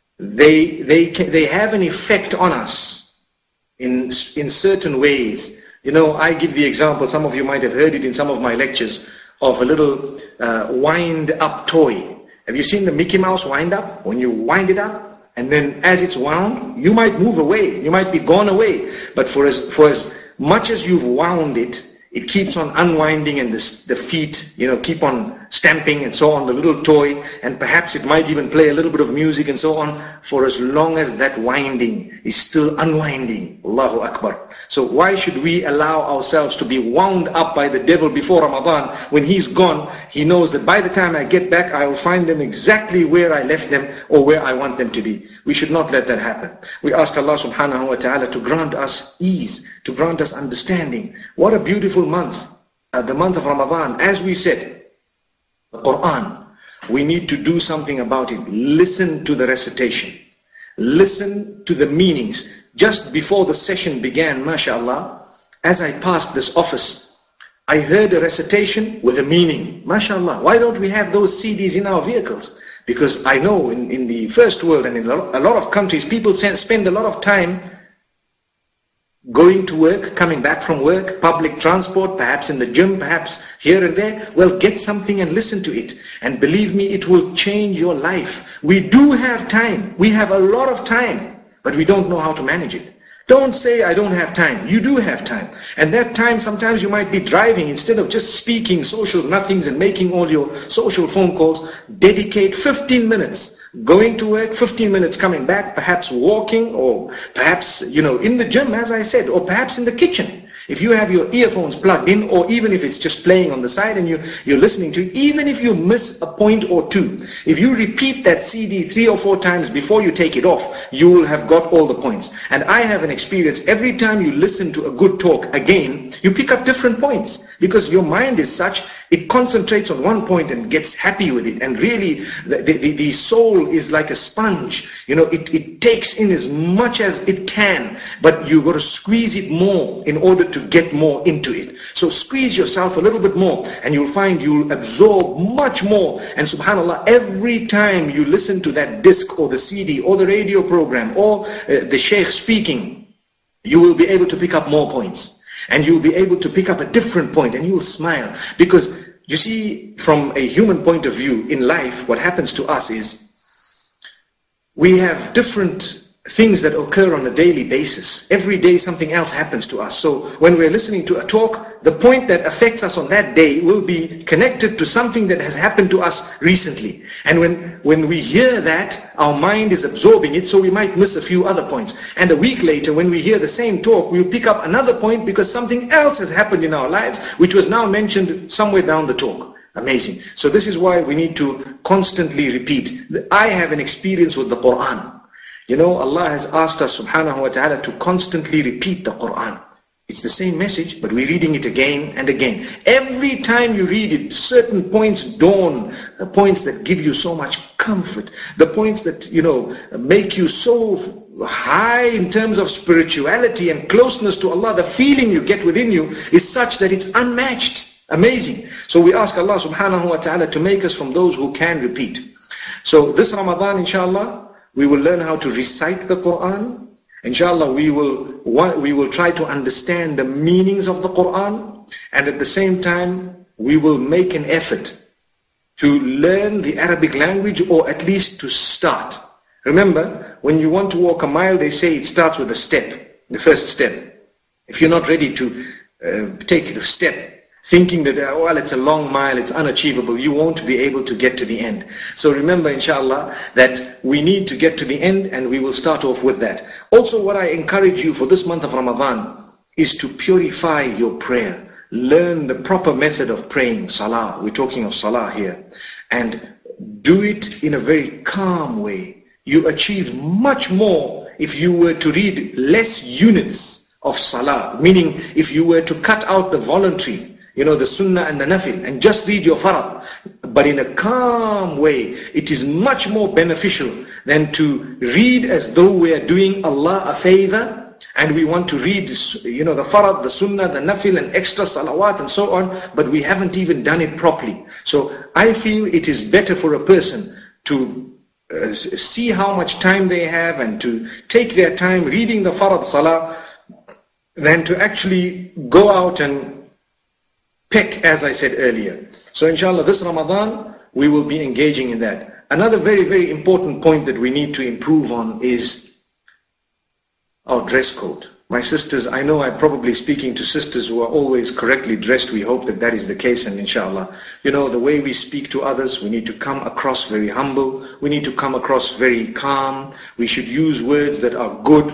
Speaker 1: they have an effect on us in certain ways. I give the example, some of you might have heard it in some of my lectures, of a little wind-up toy. Have you seen the Mickey Mouse wind-up? When you wind it up, and then as it's wound, you might move away, you might be gone away. But for as much as you've wound it, it keeps on unwinding, and the feet, keep on stamping and so on, the little toy, and perhaps it might even play a little bit of music and so on, for as long as that winding is still unwinding. Allahu Akbar. So why should we allow ourselves to be wound up by the devil before Ramadan? When he's gone, he knows that by the time I get back, I will find them exactly where I left them or where I want them to be. We should not let that happen. We ask Allah subhanahu wa ta'ala to grant us ease, to grant us understanding. What a beautiful month, the month of Ramadan. As we said, the Quran, we need to do something about it. Listen to the recitation. Listen to the meanings. Just before the session began, mashallah, as I passed this office, I heard a recitation with a meaning. Mashallah, why don't we have those CDs in our vehicles? Because I know in the first world and in a lot of countries, people spend a lot of time going to work, coming back from work, public transport, perhaps in the gym, perhaps here and there. Well, get something and listen to it. And believe me, it will change your life. We do have time. We have a lot of time, but we don't know how to manage it. Don't say, I don't have time. You do have time. And that time, sometimes you might be driving. Instead of just speaking social nothings and making all your social phone calls, dedicate 15 minutes. Going to work, 15 minutes coming back, perhaps walking, or perhaps, in the gym, as I said, or perhaps in the kitchen. If you have your earphones plugged in, or even if it's just playing on the side and you're listening to it, even if you miss a point or two, if you repeat that CD 3 or 4 times before you take it off, you will have got all the points. And I have an experience, every time you listen to a good talk again, you pick up different points, because your mind is such, it concentrates on one point and gets happy with it. And really, the soul is like a sponge. It takes in as much as it can, but you've got to squeeze it more in order to get more into it. So squeeze yourself a little bit more, and you'll find you'll absorb much more. And subhanAllah, every time you listen to that disc or the CD or the radio program or the sheikh speaking, you will be able to pick up more points. And you'll be able to pick up a different point, and you will smile. Because you see, from a human point of view in life, what happens to us is we have different things that occur on a daily basis. Every day something else happens to us. So when we're listening to a talk, the point that affects us on that day will be connected to something that has happened to us recently. And when we hear that, our mind is absorbing it, so we might miss a few other points. And a week later, when we hear the same talk, we'll pick up another point because something else has happened in our lives, which was now mentioned somewhere down the talk. Amazing. So this is why we need to constantly repeat. I have an experience with the Quran. Allah has asked us subhanahu wa ta'ala to constantly repeat the Quran. It's the same message, but we're reading it again and again. Every time you read it, certain points dawn, the points that give you so much comfort, the points that, make you so high in terms of spirituality and closeness to Allah. The feeling you get within you is such that it's unmatched. Amazing. So we ask Allah subhanahu wa ta'ala to make us from those who can repeat. So this Ramadan, inshallah, we will learn how to recite the Quran. Inshallah, we will try to understand the meanings of the Quran, and at the same time, we will make an effort to learn the Arabic language, or at least to start. Remember, when you want to walk a mile, they say it starts with a step, the first step. If you're not ready to take the step, thinking that, well, it's a long mile, it's unachievable, you won't be able to get to the end. So remember, inshallah, that we need to get to the end, and we will start off with that. Also, what I encourage you for this month of Ramadan is to purify your prayer. Learn the proper method of praying, salah. We're talking of salah here. And do it in a very calm way. You achieve much more if you were to read less units of salah. Meaning, if you were to cut out the voluntary, the sunnah and the nafil, and just read your farad, but in a calm way. It is much more beneficial than to read as though we are doing Allah a favor, and we want to read, the farad, the sunnah, the nafil, and extra salawat and so on, but we haven't even done it properly. So I feel it is better for a person to see how much time they have and to take their time reading the farad salah than to actually go out and peck, as I said earlier. So inshallah, this Ramadan, we will be engaging in that. Another very, very important point that we need to improve on is our dress code. My sisters, I know I'm probably speaking to sisters who are always correctly dressed. We hope that that is the case, and inshallah, the way we speak to others, we need to come across very humble. We need to come across very calm. We should use words that are good.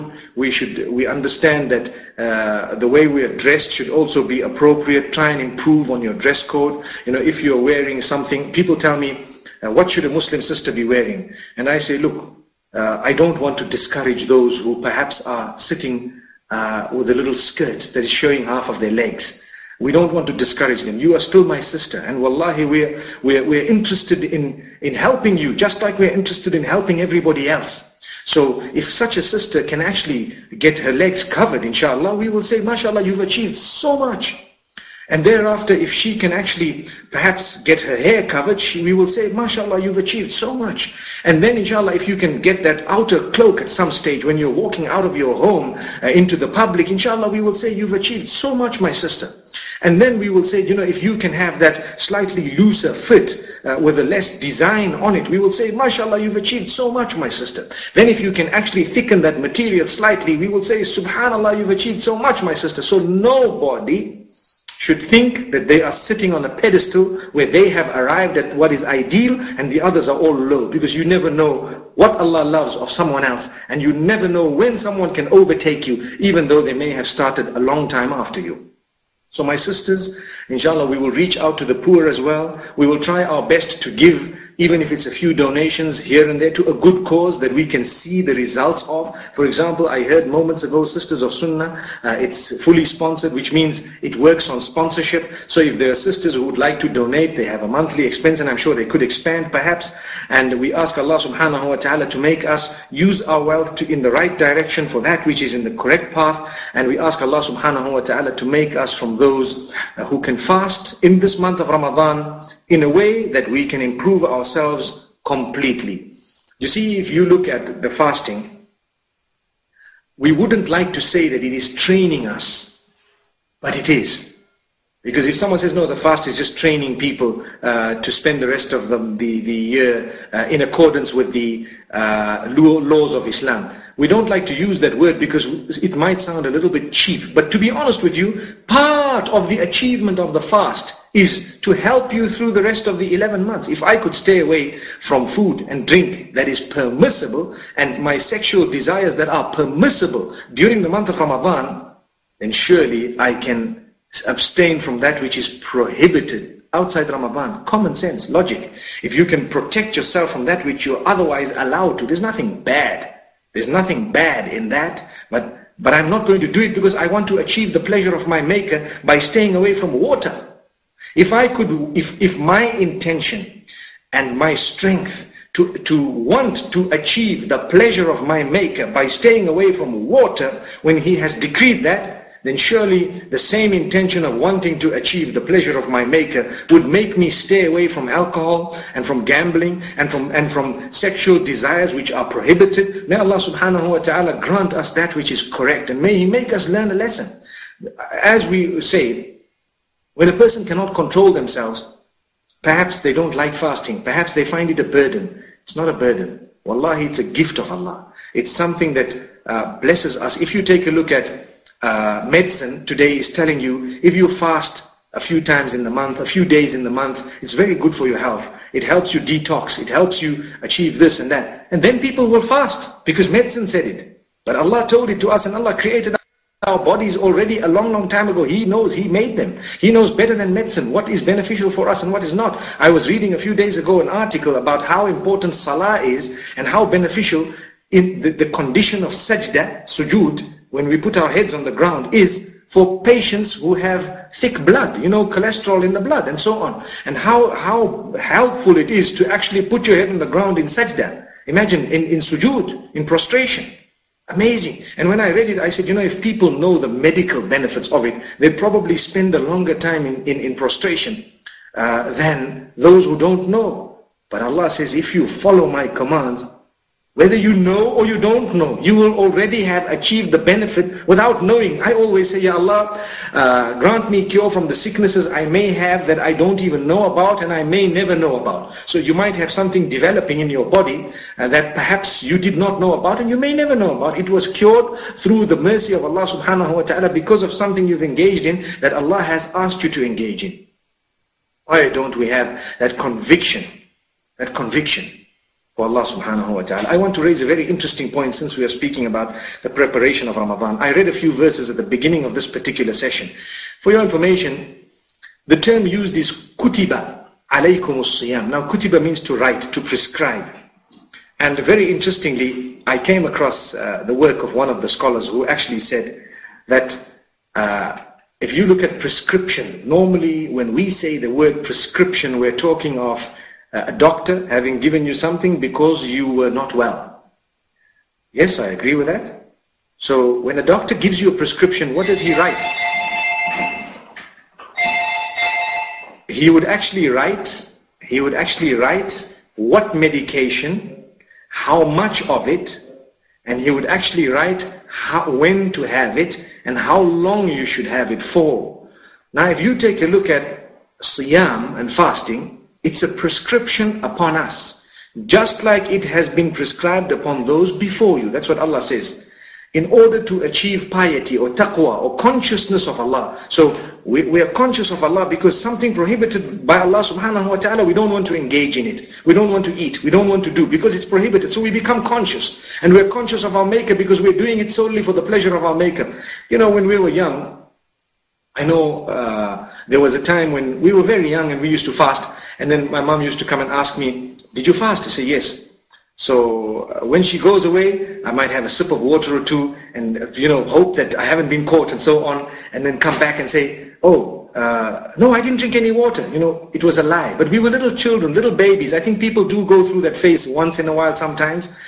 Speaker 1: We understand that the way we are dressed should also be appropriate. Try and improve on your dress code. If you're wearing something, people tell me, what should a Muslim sister be wearing? And I say, look, I don't want to discourage those who perhaps are sitting with a little skirt that is showing half of their legs. We don't want to discourage them. You are still my sister, and wallahi, we're interested in helping you, just like we're interested in helping everybody else. So if such a sister can actually get her legs covered, inshallah, we will say, mashallah, you've achieved so much. And thereafter, if she can actually perhaps get her hair covered, we will say, mashallah, you've achieved so much. And then inshallah, if you can get that outer cloak at some stage when you're walking out of your home into the public, inshallah, we will say, you've achieved so much, my sister. And then we will say, if you can have that slightly looser fit with a less design on it, we will say, mashallah, you've achieved so much, my sister. Then if you can actually thicken that material slightly, we will say, subhanallah, you've achieved so much, my sister. So nobody should think that they are sitting on a pedestal where they have arrived at what is ideal and the others are all low, because you never know what Allah loves of someone else, and you never know when someone can overtake you, even though they may have started a long time after you. So my sisters, inshallah, we will reach out to the poor as well. We will try our best to give, even if it's a few donations here and there, to a good cause that we can see the results of. For example, I heard moments ago, Sisters of Sunnah, it's fully sponsored, which means it works on sponsorship. So if there are sisters who would like to donate, they have a monthly expense, and I'm sure they could expand perhaps. And we ask Allah subhanahu wa ta'ala to make us use our wealth in the right direction for that which is in the correct path. And we ask Allah subhanahu wa ta'ala to make us from those who can fast in this month of Ramadan in a way that we can improve ourselves completely. You see, if you look at the fasting, we wouldn't like to say that it is training us, but it is. Because if someone says, no, the fast is just training people to spend the rest of the year in accordance with the laws of Islam, we don't like to use that word because it might sound a little bit cheap. But to be honest with you, part of the achievement of the fast is to help you through the rest of the 11 months. If I could stay away from food and drink that is permissible, and my sexual desires that are permissible during the month of Ramadan, then surely I can abstain from that which is prohibited outside Ramadan. Common sense, logic. If you can protect yourself from that which you're otherwise allowed to, there's nothing bad. There's nothing bad in that, but I'm not going to do it because I want to achieve the pleasure of my Maker by staying away from water. If my intention and my strength to want to achieve the pleasure of my Maker by staying away from water when He has decreed that, then surely the same intention of wanting to achieve the pleasure of my Maker would make me stay away from alcohol and from gambling and from sexual desires which are prohibited. May Allah subhanahu wa ta'ala grant us that which is correct, and may He make us learn a lesson. As we say, when a person cannot control themselves, perhaps they don't like fasting, perhaps they find it a burden. It's not a burden. Wallahi, it's a gift of Allah. It's something that blesses us. If you take a look at medicine today, is telling you if you fast a few times in the month, a few days in the month, it's very good for your health. It helps you detox, it helps you achieve this and that. And then people will fast because medicine said it. But Allah told it to us, and Allah created our bodies already a long time ago. He knows, He made them. He knows better than medicine what is beneficial for us and what is not. I was reading a few days ago an article about how important salah is and how beneficial in the condition of sajda, sujood, when we put our heads on the ground, is for patients who have thick blood, cholesterol in the blood and so on. And how helpful it is to actually put your head on the ground in sajda. Imagine in sujood, in prostration. Amazing. And when I read it, I said, if people know the medical benefits of it, they probably spend a longer time in prostration than those who don't know. But Allah says, if you follow my commands, whether you know or you don't know, you will already have achieved the benefit without knowing. I always say, Ya Allah, grant me cure from the sicknesses I may have that I don't even know about and I may never know about. So you might have something developing in your body that perhaps you did not know about and you may never know about. It was cured through the mercy of Allah subhanahu wa ta'ala because of something you've engaged in that Allah has asked you to engage in. Why don't we have that conviction? For Allah subhanahu wa ta'ala. I want to raise a very interesting point since we are speaking about the preparation of Ramadan. I read a few verses at the beginning of this particular session. For your information, the term used is kutiba alaykumus siyam. Now kutiba means to write, to prescribe. And very interestingly, I came across the work of one of the scholars who actually said that if you look at prescription, normally when we say the word prescription, we're talking of a doctor having given you something because you were not well. Yes, I agree with that. So when a doctor gives you a prescription, what does he write? He would actually write what medication, how much of it, and he would actually write when to have it and how long you should have it for. Now if you take a look at siyam and fasting, it's a prescription upon us, just like it has been prescribed upon those before you. That's what Allah says. In order to achieve piety or taqwa or consciousness of Allah. So we are conscious of Allah because something prohibited by Allah subhanahu wa ta'ala, we don't want to engage in it. We don't want to eat. We don't want to do because it's prohibited. So we become conscious. And we're conscious of our Maker because we're doing it solely for the pleasure of our Maker. When we were young, I know there was a time when we were very young and we used to fast. And then my mom used to come and ask me, did you fast? I say, yes. So when she goes away, I might have a sip of water or two and, hope that I haven't been caught and so on. And then come back and say, no, I didn't drink any water. It was a lie. But we were little children, little babies. I think people do go through that phase once in a while sometimes.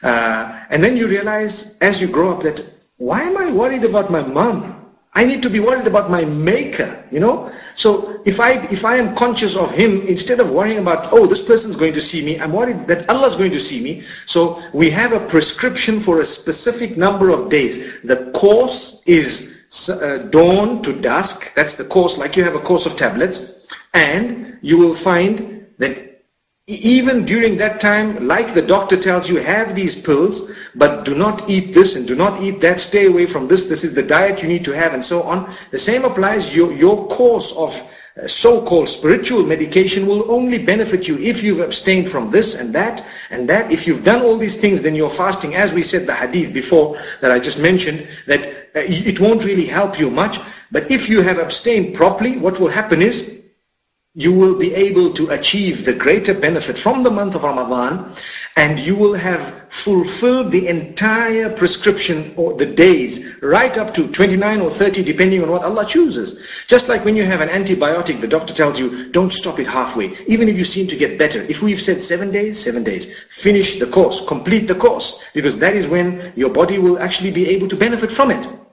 Speaker 1: And then you realize as you grow up that, why am I worried about my mom? I need to be worried about my Maker, So if I am conscious of Him, instead of worrying about, this person's going to see me, I'm worried that Allah's going to see me. So we have a prescription for a specific number of days. The course is dawn to dusk. That's the course, like you have a course of tablets. And you will find that even during that time, like the doctor tells you, have these pills, but do not eat this and do not eat that, stay away from this, this is the diet you need to have and so on. The same applies, your course of so-called spiritual medication will only benefit you if you've abstained from this and that. If you've done all these things, then you're fasting, as we said the hadith before that I just mentioned, that it won't really help you much. But if you have abstained properly, what will happen is, you will be able to achieve the greater benefit from the month of Ramadan, and you will have fulfilled the entire prescription or the days, right up to 29 or 30, depending on what Allah chooses. Just like when you have an antibiotic, the doctor tells you, don't stop it halfway, even if you seem to get better. If we've said 7 days, 7 days. Finish the course, complete the course, because that is when your body will actually be able to benefit from it.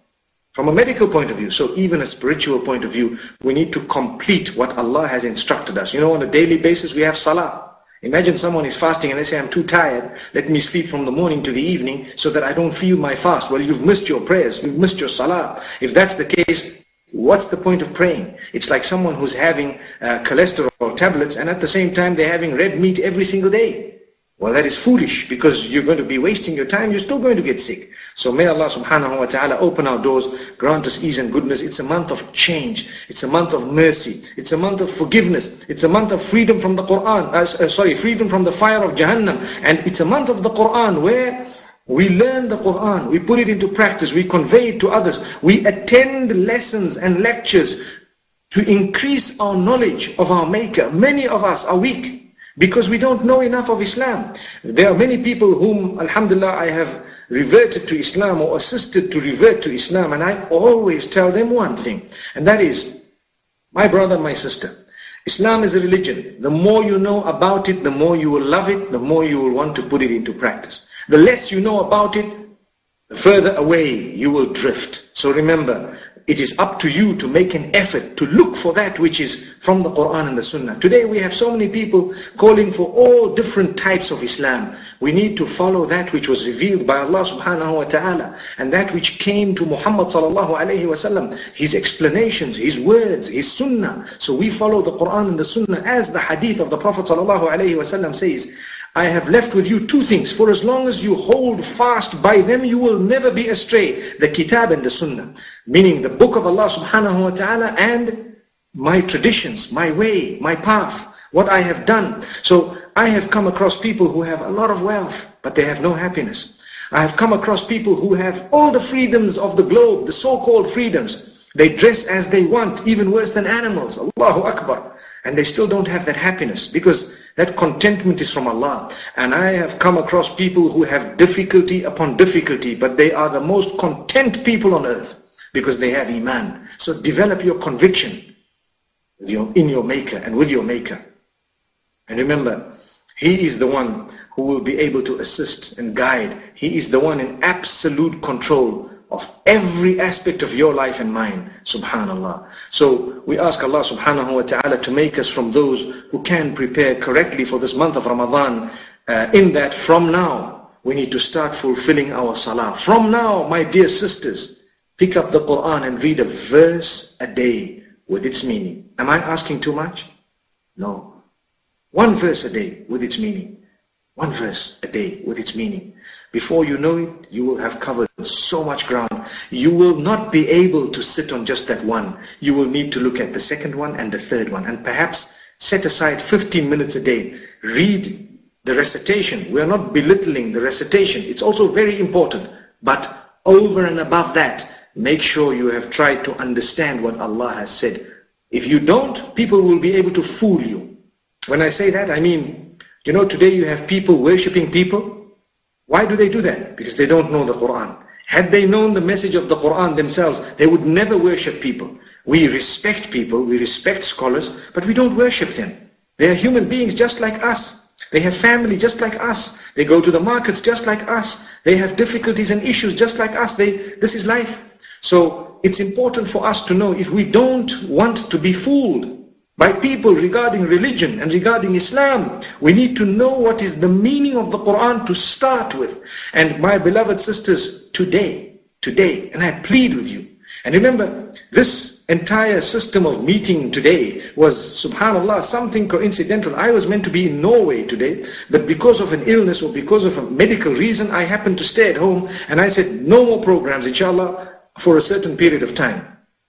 Speaker 1: From a medical point of view, so even a spiritual point of view, we need to complete what Allah has instructed us. You know, on a daily basis, we have salah. Imagine someone is fasting and they say, I'm too tired, let me sleep from the morning to the evening so that I don't feel my fast. Well, you've missed your prayers, you've missed your salah. If that's the case, what's the point of praying? It's like someone who's having cholesterol tablets and at the same time they're having red meat every single day. Well, that is foolish because you're going to be wasting your time. You're still going to get sick. So may Allah subhanahu wa ta'ala open our doors, grant us ease and goodness. It's a month of change. It's a month of mercy. It's a month of forgiveness. It's a month of freedom from the Quran. Freedom from the fire of Jahannam. And it's a month of the Quran where we learn the Quran. We put it into practice. We convey it to others. We attend lessons and lectures to increase our knowledge of our Maker. Many of us are weak because we don't know enough of Islam. There are many people whom, alhamdulillah, I have reverted to Islam or assisted to revert to Islam, and I always tell them one thing, and that is, my brother, my sister, Islam is a religion. The more you know about it, the more you will love it, the more you will want to put it into practice. The less you know about it, the further away you will drift. So remember, it is up to you to make an effort to look for that which is from the Quran and the Sunnah. Today we have so many people calling for all different types of Islam. We need to follow that which was revealed by Allah subhanahu wa ta'ala and that which came to Muhammad sallallahu alayhi wa sallam, his explanations, his words, his Sunnah. So we follow the Quran and the Sunnah as the hadith of the Prophet sallallahu alayhi wa sallam says, I have left with you two things. For as long as you hold fast by them, you will never be astray. The Kitab and the Sunnah. Meaning the book of Allah subhanahu wa ta'ala and my traditions, my way, my path, what I have done. So I have come across people who have a lot of wealth, but they have no happiness. I have come across people who have all the freedoms of the globe, the so-called freedoms. They dress as they want, even worse than animals. Allahu Akbar. And they still don't have that happiness because that contentment is from Allah. And I have come across people who have difficulty upon difficulty, but they are the most content people on earth because they have Iman. So develop your conviction in your Maker and with your Maker. And remember, He is the one who will be able to assist and guide. He is the one in absolute control of every aspect of your life and mine, subhanallah. So we ask Allah subhanahu wa ta'ala to make us from those who can prepare correctly for this month of Ramadan, in that from now we need to start fulfilling our salah. From now, my dear sisters, pick up the Quran and read a verse a day with its meaning. Am I asking too much? No. One verse a day with its meaning. One verse a day with its meaning. Before you know it, you will have covered so much ground. You will not be able to sit on just that one. You will need to look at the second one and the third one. And perhaps set aside 15 minutes a day. Read the recitation. We are not belittling the recitation. It's also very important. But over and above that, make sure you have tried to understand what Allah has said. If you don't, people will be able to fool you. When I say that, I mean, you know, today you have people worshipping people. Why do they do that? Because they don't know the Quran. Had they known the message of the Quran themselves, they would never worship people. We respect people, we respect scholars, but we don't worship them. They are human beings just like us. They have family just like us. They go to the markets just like us. They have difficulties and issues just like us. This is life. So it's important for us to know, if we don't want to be fooled by people regarding religion and regarding Islam, we need to know what is the meaning of the Quran to start with. And my beloved sisters, today, and I plead with you, and remember, this entire system of meeting today was, subhanallah, something coincidental. I was meant to be in Norway today, but because of an illness or because of a medical reason, I happened to stay at home, and I said, no more programs, inshallah, for a certain period of time.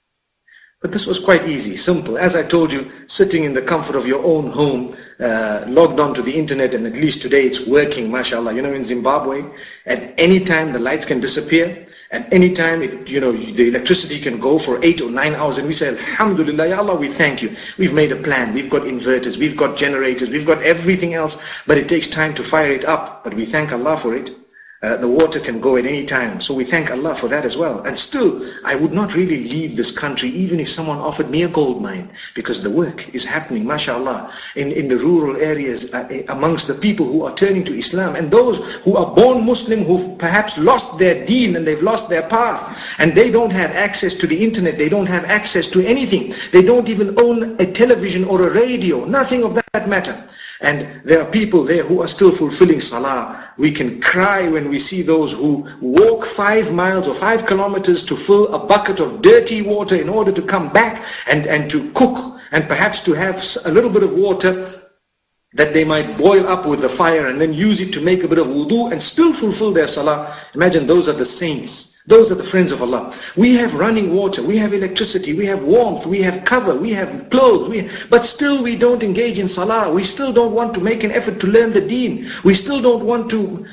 Speaker 1: But this was quite easy, simple. As I told you, sitting in the comfort of your own home, logged onto the internet, and at least today it's working, mashallah. You know, in Zimbabwe, at any time the lights can disappear. At any time, the electricity can go for 8 or 9 hours, and we say, Alhamdulillah, Ya Allah, we thank you. We've made a plan, we've got inverters, we've got generators, we've got everything else, but it takes time to fire it up. But we thank Allah for it.
Speaker 2: The water can go at any time. So we thank Allah for that as well. And still, I would not really leave this country even if someone offered me a gold mine, because the work is happening, mashallah, in the rural areas amongst the people who are turning to Islam, and those who are born Muslim who've perhaps lost their deen and they've lost their path, and they don't have access to the internet, they don't have access to anything, they don't even own a television or a radio, nothing of that matter. And there are people there who are still fulfilling salah. We can cry when we see those who walk 5 miles or 5 kilometers to fill a bucket of dirty water in order to come back and to cook, and perhaps to have a little bit of water that they might boil up with the fire and then use it to make a bit of wudu and still fulfill their salah. Imagine, those are the saints. Those are the friends of Allah. We have running water, we have electricity, we have warmth, we have cover, we have clothes, but still we don't engage in salah. We still don't want to make an effort to learn the deen. We still don't want to,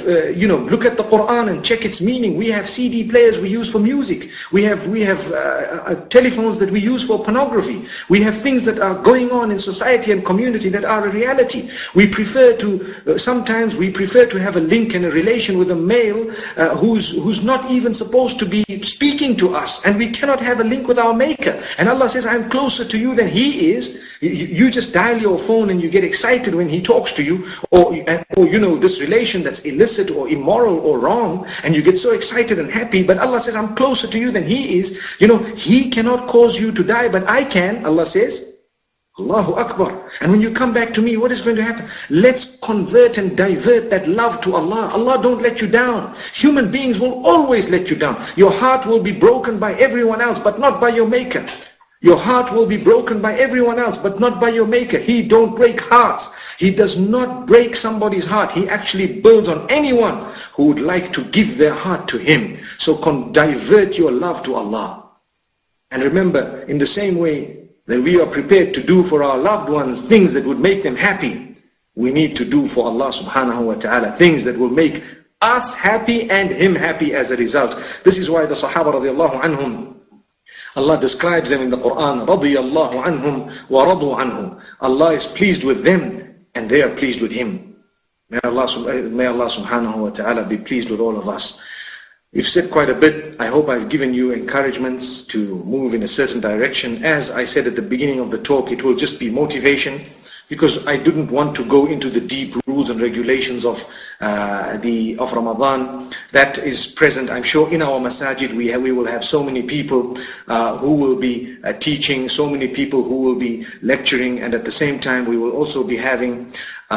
Speaker 2: look at the Quran and check its meaning. We have CD players we use for music. We have telephones that we use for pornography. We have things that are going on in society and community that are a reality. We prefer to, sometimes we prefer to have a link and a relation with a male who's not even supposed to be speaking to us, and we cannot have a link with our maker. And Allah says, I'm closer to you than he is. You just dial your phone and you get excited when he talks to you, or this relation that's illicit or immoral or wrong, and you get so excited and happy. But Allah says, I'm closer to you than he is. He cannot cause you to die, but I can. Allah says, Allahu Akbar. And when you come back to me, what is going to happen? Let's convert and divert that love to Allah. Allah don't let you down. Human beings will always let you down. Your heart will be broken by everyone else, but not by your maker. Your heart will be broken by everyone else, but not by your maker. He don't break hearts. He does not break somebody's heart. He actually builds on anyone who would like to give their heart to him. So divert your love to Allah. And remember, in the same way that we are prepared to do for our loved ones things that would make them happy, we need to do for Allah subhanahu wa ta'ala things that will make us happy and him happy as a result. This is why the Sahaba radiallahu anhum, Allah describes them in the Quran, radiyallahu anhum wa radu anhu. Allah is pleased with them and they are pleased with him. May Allah subhanahu wa ta'ala be pleased with all of us. We've said quite a bit. I hope I've given you encouragements to move in a certain direction. As I said at the beginning of the talk, it will just be motivation, because I didn't want to go into the deep rules and regulations of Ramadan. That is present, I'm sure, in our masajid. We will have so many people who will be teaching, so many people who will be lecturing, and at the same time we will also be having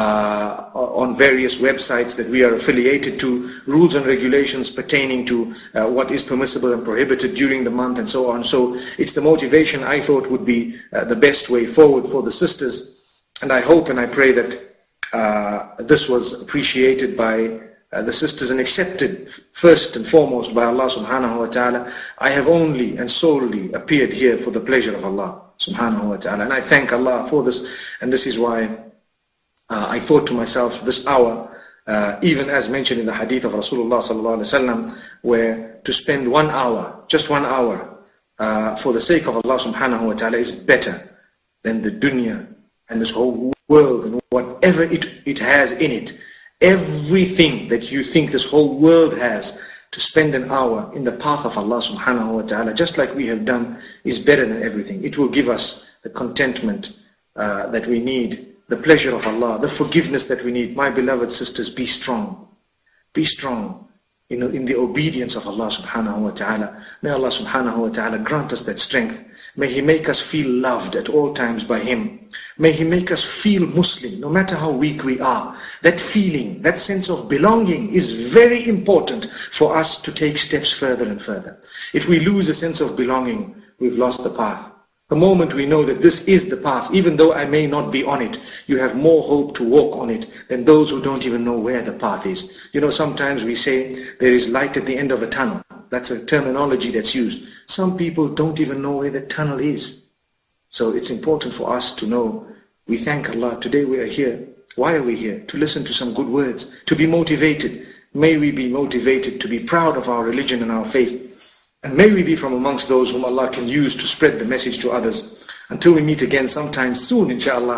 Speaker 2: on various websites that we are affiliated to, rules and regulations pertaining to what is permissible and prohibited during the month and so on. So it's the motivation I thought would be the best way forward for the sisters. And I hope and I pray that this was appreciated by the sisters and accepted first and foremost by Allah subhanahu wa ta'ala. I have only and solely appeared here for the pleasure of Allah subhanahu wa ta'ala. And I thank Allah for this. And this is why I thought to myself, this hour, even as mentioned in the hadith of Rasulullah sallallahu alaihi wasallam, where to spend 1 hour, just 1 hour, for the sake of Allah subhanahu wa ta'ala is better than the dunya and this whole world and whatever it has in it. Everything that you think this whole world has, to spend an hour in the path of Allah subhanahu wa ta'ala, just like we have done, is better than everything. It will give us the contentment that we need, the pleasure of Allah, the forgiveness that we need. My beloved sisters, be strong. Be strong in the obedience of Allah subhanahu wa ta'ala. May Allah subhanahu wa ta'ala grant us that strength. May He make us feel loved at all times by Him. May He make us feel Muslim, no matter how weak we are. That feeling, that sense of belonging is very important for us to take steps further and further. If we lose a sense of belonging, we've lost the path. The moment we know that this is the path, even though I may not be on it, you have more hope to walk on it than those who don't even know where the path is. You know, sometimes we say there is light at the end of a tunnel. That's a terminology that's used. Some people don't even know where the tunnel is. So it's important for us to know, we thank Allah. Today we are here. Why are we here? To listen to some good words, to be motivated. May we be motivated to be proud of our religion and our faith. And may we be from amongst those whom Allah can use to spread the message to others. Until we meet again sometime soon, inshallah,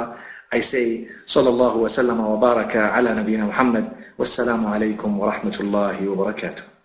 Speaker 2: I say, sallallahu wa sallama wa baraka ala nabiyyina Muhammad. Wassalamu alaikum wa rahmatullahi wa barakatuh.